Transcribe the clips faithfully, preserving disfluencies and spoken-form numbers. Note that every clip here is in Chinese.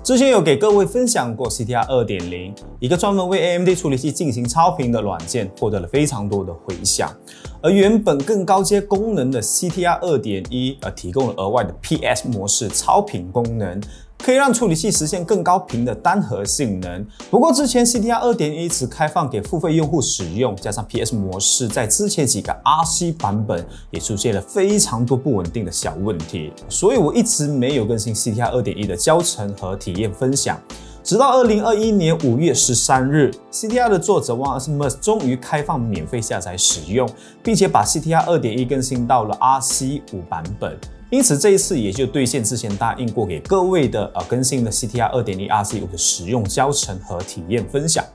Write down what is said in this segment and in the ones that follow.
之前有给各位分享过 C T R 二点零， 一个专门为 A M D 处理器进行超频的软件，获得了非常多的回响。而原本更高阶功能的 C T R 二点一， 呃，提供了额外的 P S 模式超频功能，可以让处理器实现更高频的单核性能。不过之前 C T R 二点一 只开放给付费用户使用，加上 P S 模式在之前几个 R C 版本也出现了非常多不稳定的小问题，所以我一直没有更新 C T R 二点一 的教程和体验分享。直到二零二一年五月十三日 ，C T R 的作者 One Asmus 终于开放免费下载使用，并且把 C T R 二点一 更新到了 R C 五 版本。因此这一次也就兑现之前答应过给各位的呃更新的 C T R 二点一 R C 五 的使用教程和体验分享。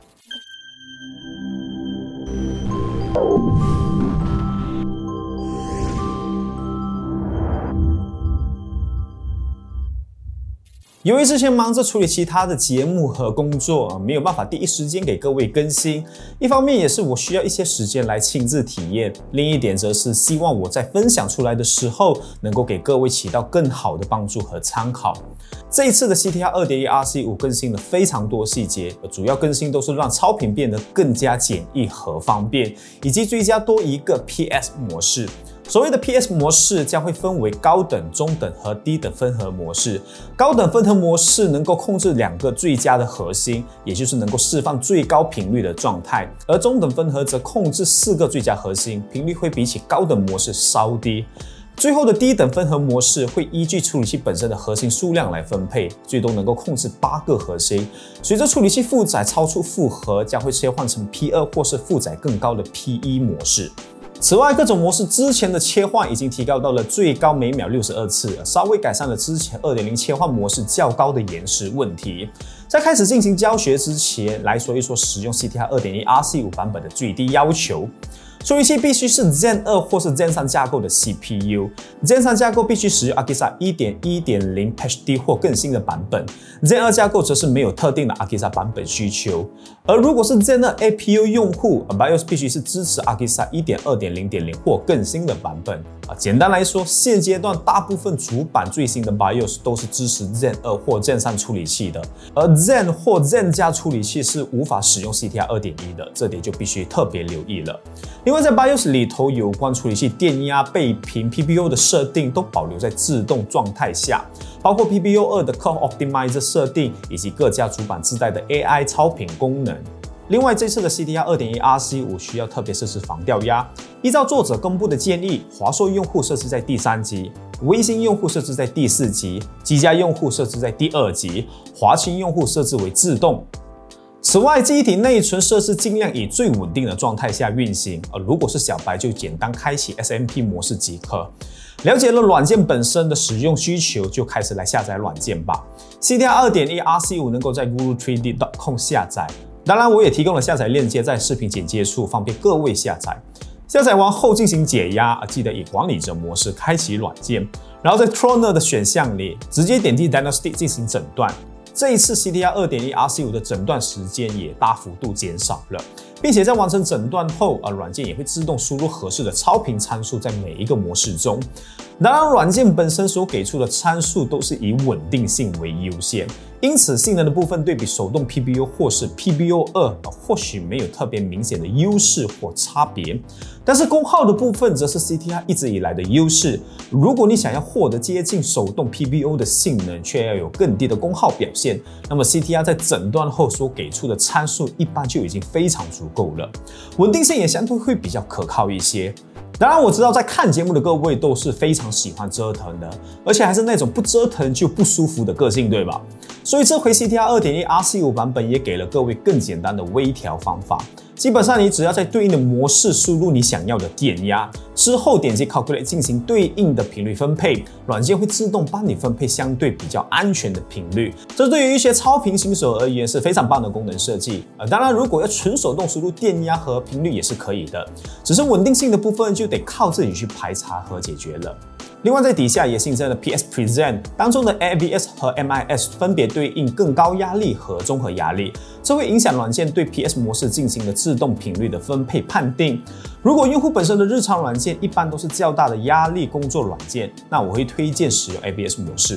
由于之前忙着处理其他的节目和工作，没有办法第一时间给各位更新。一方面也是我需要一些时间来亲自体验，另一点则是希望我在分享出来的时候，能够给各位起到更好的帮助和参考。这一次的 C T R 二点一 R C 五 更新了非常多细节，主要更新都是让超频变得更加简易和方便，以及追加多一个 P S 模式。所谓的 P S 模式将会分为高等、中等和低等分核模式。高等分核模式能够控制两个最佳的核心，也就是能够释放最高频率的状态；而中等分核则控制四个最佳核心，频率会比起高等模式稍低。最后的低等分核模式会依据处理器本身的核心数量来分配，最多能够控制八个核心。随着处理器负载超出负荷，将会切换成 P 二 或是负载更高的 P 一 模式。此外，各种模式之前的切换已经提高到了最高每秒六十二次，稍微改善了之前 二点零 切换模式较高的延时问题。在开始进行教学之前，来说一说使用 C T R 二点一 R C 五 版本的最低要求。处理器必须是 Zen 二 或是 Zen 三架构的 C P U，Zen 三架构必须使用 Akisa 一点一点零 Patch D 或更新的版本 ，Zen 二架构则是没有特定的 Akisa 版本需求。而如果是 Zen 二 A P U 用户 ，BIOS 必须是支持 Akisa 一点二点零点零 或更新的版本。啊，简单来说，现阶段大部分主板最新的 BIOS 都是支持 Zen 二 或 Zen 三处理器的，而 Zen 或 Zen 加处理器是无法使用 C T R 二点一 的，这点就必须特别留意了。另外，在 BIOS 里头有关处理器电压、倍频、P P U 的设定都保留在自动状态下，包括 P P U 二 的 Clock Optimizer 设定，以及各家主板自带的 A I 超频功能。另外，这次的 C T R 二点一 R C 五 需要特别设置防掉压，依照作者公布的建议，华硕用户设置在第三级，微星用户设置在第四级，机加用户设置在第二级，华擎用户设置为自动。此外，记忆体内存设置尽量以最稳定的状态下运行，而如果是小白就简单开启 S M P 模式即可。了解了软件本身的使用需求，就开始来下载软件吧。C T R 二点一 R C 五 能够在 guru 三 D 点 com 下载，当然我也提供了下载链接在视频简介处，方便各位下载。下载完后进行解压，记得以管理者模式开启软件，然后在 Coroner 的选项里直接点击 Diagnostic 进行诊断。这一次 C T R 二点一 R C 五 的诊断时间也大幅度减少了，并且在完成诊断后，呃，软件也会自动输入合适的超频参数在每一个模式中。当然，软件本身所给出的参数都是以稳定性为优先，因此性能的部分对比手动 P P U 或是 P P U 二，呃，或许没有特别明显的优势或差别。但是功耗的部分则是 C T R 一直以来的优势。如果你想要获得接近手动 P P U 的性能，却要有更低的功耗表现，那么 C T R 在诊断后所给出的参数一般就已经非常足够了，稳定性也相对会比较可靠一些。当然，我知道在看节目的各位都是非常喜欢折腾的，而且还是那种不折腾就不舒服的个性，对吧？所以这回 C T R 二点一 R C 五 版本也给了各位更简单的微调方法。基本上，你只要在对应的模式输入你想要的电压，之后点击 Calculate 进行对应的频率分配，软件会自动帮你分配相对比较安全的频率。这对于一些超频新手而言是非常棒的功能设计。呃，当然，如果要纯手动输入电压和频率也是可以的，只是稳定性的部分就得靠自己去排查和解决了。另外，在底下也新增了 P S Present 当中的 A B S 和 M I S 分别对应更高压力和综合压力，这会影响软件对 P S 模式进行的自动频率的分配判定。如果用户本身的日常软件一般都是较大的压力工作软件，那我会推荐使用 A B S 模式。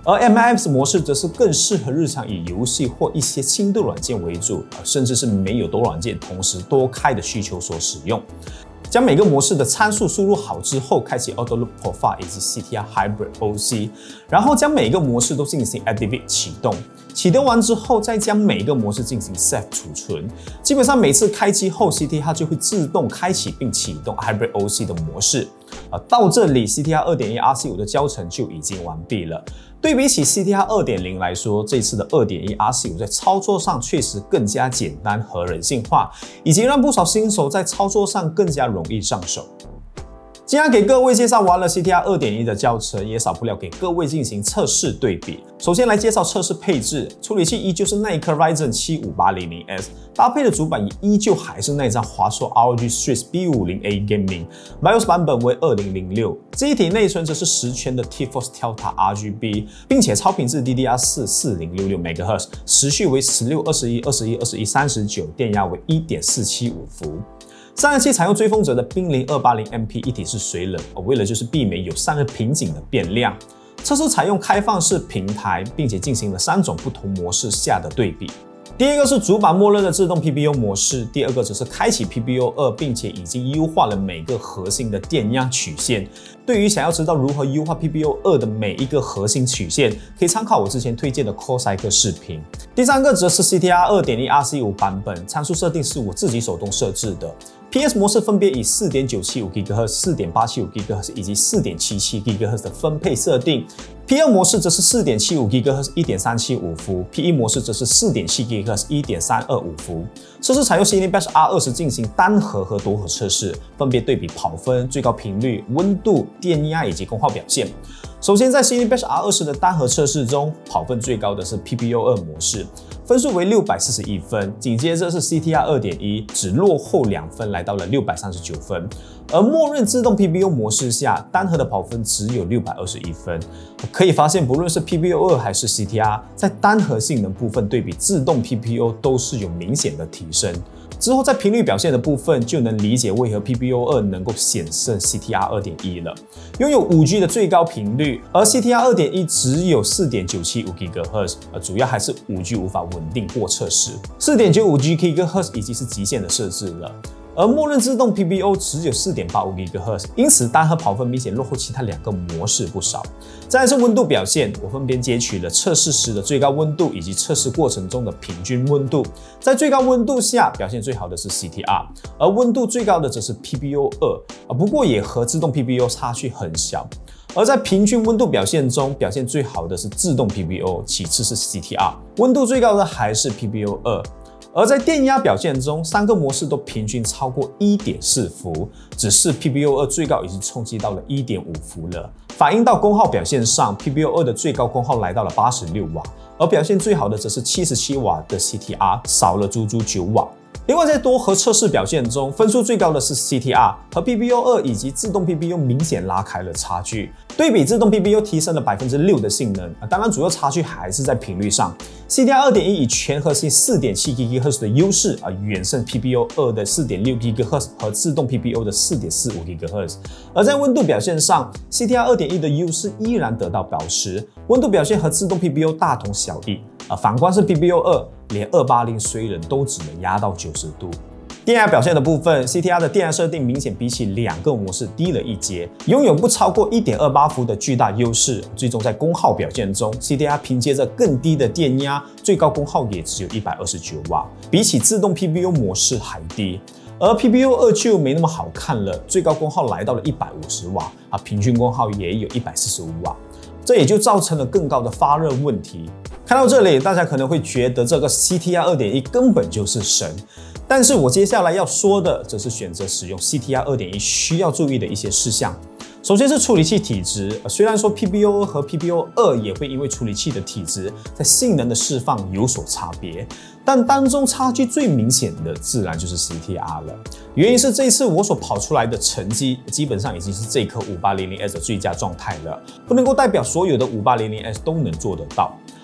而 M I S 模式则是更适合日常以游戏或一些轻度软件为主，甚至是没有多软件同时多开的需求所使用。将每个模式的参数输入好之后，开启 Auto Loop Profile 以及 C T R Hybrid O C， 然后将每个模式都进行 Activate 启动。启动完之后，再将每一个模式进行 Save 储存。基本上每次开机后 ，C T R 就会自动开启并启动 Hybrid O C 的模式。啊，到这里 C T R 二点一 R C 五 的教程就已经完毕了。对比起 C T R 二点零 来说，这次的 二点一 R C 五 在操作上确实更加简单和人性化，以及让不少新手在操作上更加容易上手。既然给各位介绍完了 C T R 二点一 的教程，也少不了给各位进行测试对比。首先来介绍测试配置，处理器依旧是那一颗 Ryzen 七五八零零 S， 搭配的主板也依旧还是那张华硕 R O G Strix B五十 A Gaming，BIOS 版本为二零零六，机体内存则是十圈的 T-Force Delta R G B， 并且超频次 D D R 四 四零六六 M H Z， 时序为十六、二十一、二十一、二十一、三十九，电压为 一点四七五伏。散热器采用追风者的冰凌 二八零 M P 一体式水冷，为了就是避免有散热瓶颈的变量。测试采用开放式平台，并且进行了三种不同模式下的对比。第一个是主板默认的自动 P P U 模式，第二个则是开启 P P U 二，并且已经优化了每个核心的电压曲线。对于想要知道如何优化 P P U 二的每一个核心曲线，可以参考我之前推荐的 Core Cycle 视频。第三个则是 C T R 二点一 R C 五 版本，参数设定是我自己手动设置的。P S 模式分别以 四点九七五 G H Z、四点八七五 G H Z 以及 四点七七 G H Z 的分配设定。P 二 模式则是 四点七五 G H Z 一点三七五伏 ，P 一 模式则是 四点七 G H Z 一点三二五伏。测试采用 Cinebench R 二十 进行单核和多核测试，分别对比跑分、最高频率、温度、电压以及功耗表现。首先，在 Cinebench R 二十 的单核测试中，跑分最高的是 P P U 二 模式，分数为六百四十一分，紧接着是 C T R 二点一， 只落后两分，来到了六百三十九分。而默认自动 P P U 模式下，单核的跑分只有六百二十一分。可以发现，不论是 P P U 二 还是 C T R， 在单核性能部分对比自动 P P U 都是有明显的提升。之后在频率表现的部分，就能理解为何 P P U 二 能够险胜 C T R 二点一 了。拥有 五 G 的最高频率，而 C T R 二点一 只有 四点九七五 G H Z， 而主要还是 五 G 无法稳定过测试 ，四点九五 G H Z 已经是极限的设置了。而默认自动 P P U 只有 四点八五 G H Z， 因此单核跑分明显落后其他两个模式不少。再来是温度表现，我分别截取了测试时的最高温度以及测试过程中的平均温度。在最高温度下，表现最好的是 C T R， 而温度最高的则是 P P U 二，不过也和自动 P P U 差距很小。而在平均温度表现中，表现最好的是自动 P P U， 其次是 C T R， 温度最高的还是 P P U 二。而在电压表现中，三个模式都平均超过 一点四伏，只是 P P U 二 最高已经冲击到了 一点五伏了。反映到功耗表现上 ，P P U 二 的最高功耗来到了八十六瓦，而表现最好的则是七十七瓦的 C T R， 少了足足九瓦。另外，在多核测试表现中，分数最高的是 C T R， 和 P P U 二 以及自动 P P U 明显拉开了差距。对比自动 P P U 提升了 百分之六 的性能，当然主要差距还是在频率上。C T R 二点一 以全核心 四点七 G H Z 的优势啊，远胜 P P U 二 的 四点六 G H Z 和自动 P P U 的 四点四五 G H Z。而在温度表现上 ，C T R 二点一 的优势依然得到保持，温度表现和自动 P P U 大同小异。啊，反观是 P P U 二，连二八零水冷都只能压到九十度。电压表现的部分 ，C T R 的电压设定明显比起两个模式低了一阶，拥有不超过 一点二八伏的巨大优势。最终在功耗表现中 ，C T R 凭借着更低的电压，最高功耗也只有一百二十九瓦，比起自动 P P U 模式还低。而 P P U 二 就没那么好看了，最高功耗来到了一百五十瓦，啊，平均功耗也有一百四十五瓦，这也就造成了更高的发热问题。看到这里，大家可能会觉得这个 C T R 二点一 根本就是神。但是我接下来要说的，则是选择使用 C T R 二点一 需要注意的一些事项。首先是处理器体质，虽然说 P P U 二 和 P P U 二 也会因为处理器的体质在性能的释放有所差别，但当中差距最明显的自然就是 C T R 了。原因是这一次我所跑出来的成绩，基本上已经是这颗五八零零 S 的最佳状态了，不能够代表所有的五八零零 S 都能做得到。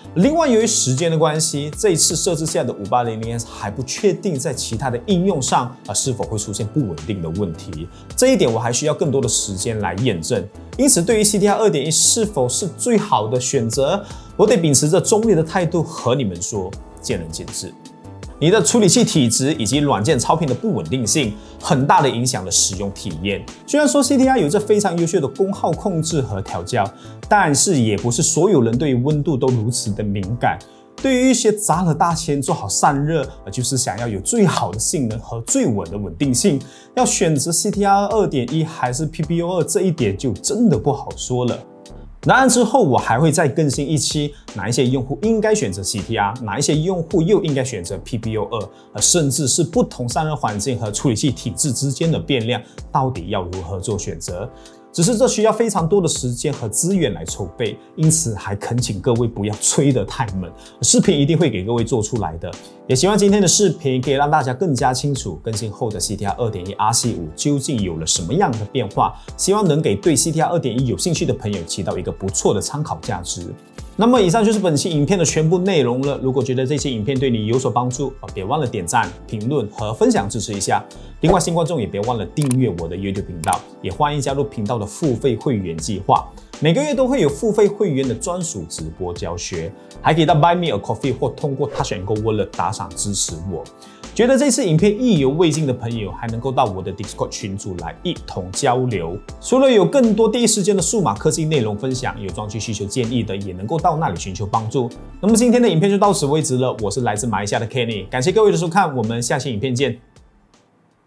另外，由于时间的关系，这一次设置下的五八零零 S 还不确定在其他的应用上啊是否会出现不稳定的问题，这一点我还需要更多的时间来验证。因此，对于 C T R 二点一 是否是最好的选择，我得秉持着中立的态度和你们说，见仁见智。你的处理器体质以及软件超频的不稳定性，很大的影响了使用体验。虽然说 C T R 有着非常优秀的功耗控制和调教，但是也不是所有人对于温度都如此的敏感。对于一些砸了大钱做好散热，就是想要有最好的性能和最稳的稳定性，要选择 C T R 二点一 还是 P P O 二，这一点就真的不好说了。答案之后，我还会再更新一期，哪一些用户应该选择 C T R， 哪一些用户又应该选择 P P O 二，甚至是不同散热环境和处理器体质之间的变量，到底要如何做选择？只是这需要非常多的时间和资源来筹备，因此还恳请各位不要催得太猛，视频一定会给各位做出来的。也希望今天的视频可以让大家更加清楚更新后的 C T R 二点一 R C 五 究竟有了什么样的变化，希望能给对 C T R 二点一 有兴趣的朋友起到一个不错的参考价值。那么以上就是本期影片的全部内容了。如果觉得这期影片对你有所帮助，别忘了点赞、评论和分享支持一下。另外，新观众也别忘了订阅我的 YouTube 频道，也欢迎加入频道的付费会员计划。每个月都会有付费会员的专属直播教学，还可以到 Buy Me a Coffee 或通过 Touch and Go Wallet 打赏支持我。觉得这次影片意犹未尽的朋友，还能够到我的 Discord 群组来一同交流。除了有更多第一时间的数码科技内容分享，有装修需求建议的，也能够到那里寻求帮助。那么今天的影片就到此为止了，我是来自马来西亚的 Kenny， 感谢各位的收看，我们下期影片见。